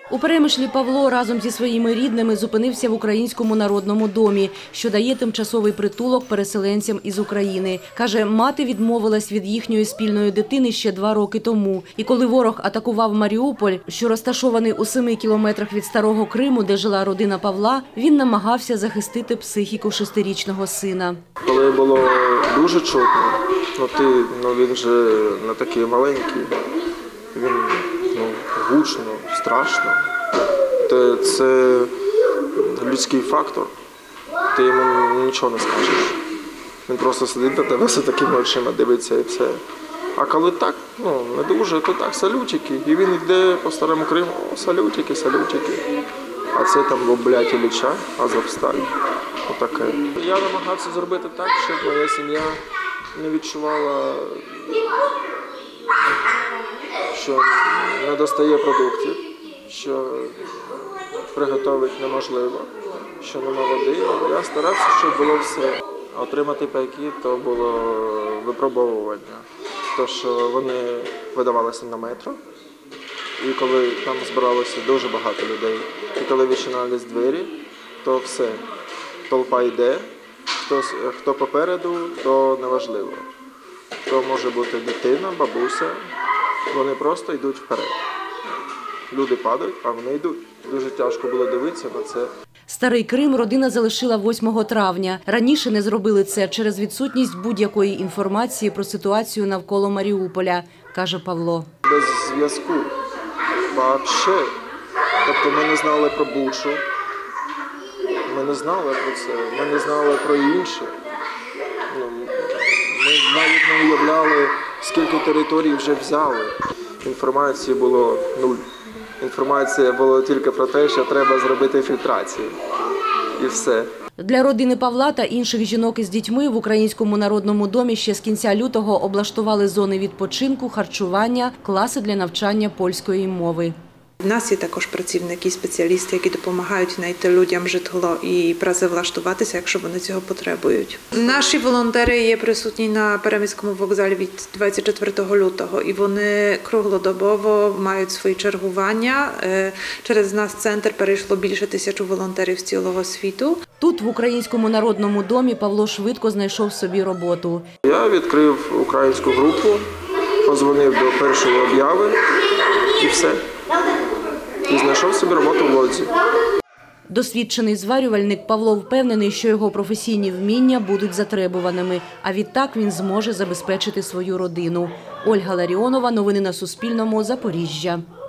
У Перемишлі Павло разом зі своїми рідними зупинився в Українському народному домі, що дає тимчасовий притулок переселенцям із України. Каже, мати відмовилась від їхньої спільної дитини ще 2 роки тому. І коли ворог атакував Маріуполь, що розташований у 7 кілометрах від Старого Криму, де жила родина Павла, він намагався захистити психіку 6-річного сина. Коли було дуже чутно, він вже не такий маленький, він гучно, страшно. Це людський фактор, ти йому нічого не скажеш. Він просто сидить на тебе з такими очима, дивиться і все. А коли так, не дуже, то так, салютики. І він йде по Старому Криму, салютики, салютики. А це там, блядь, Ілліча, Азовсталь. Отаке. Я намагався зробити так, щоб моя сім'я не відчувала, що не достає продуктів, що приготувати неможливо, що нема води. Я старався, щоб було все. Отримати пайки – то було випробовування. То, що вони видавалися на метро, і коли там збиралося дуже багато людей, і коли відчинялись двері, то все. Толпа йде, хто попереду, то неважливо. То може бути дитина, бабуся, вони просто йдуть вперед. Люди падають, а вони йдуть. Дуже тяжко було дивитися на це. Старий Крим родина залишила 8 травня. Раніше не зробили це через відсутність будь-якої інформації про ситуацію навколо Маріуполя, каже Павло. Без зв'язку. Взагалі. Тобто ми не знали про Бучу, ми не знали про це, ми не знали про інше. Ми навіть не уявляли, скільки територій вже взяли. Інформації було 0. Інформація була тільки про те, що треба зробити фільтрацію. І все. Для родини Павла та інших жінок із дітьми в Українському народному домі ще з кінця лютого облаштували зони відпочинку, харчування, класи для навчання польської мови. У нас є також працівники, спеціалісти, які допомагають знайти людям житло і працевлаштуватися, якщо вони цього потребують. Наші волонтери є присутні на Перемиському вокзалі від 24 лютого, і вони круглодобово мають свої чергування. Через нас центр перейшло більше 1000 волонтерів з цілого світу. Тут, в Українському народному домі, Павло швидко знайшов собі роботу. Я відкрив українську групу, подзвонив до першої обяви і все. І знайшов собі роботу в Лодзі. Досвідчений зварювальник Павло впевнений, що його професійні вміння будуть затребуваними, а відтак він зможе забезпечити свою родину. Ольга Ларіонова, новини на Суспільному, Запоріжжя.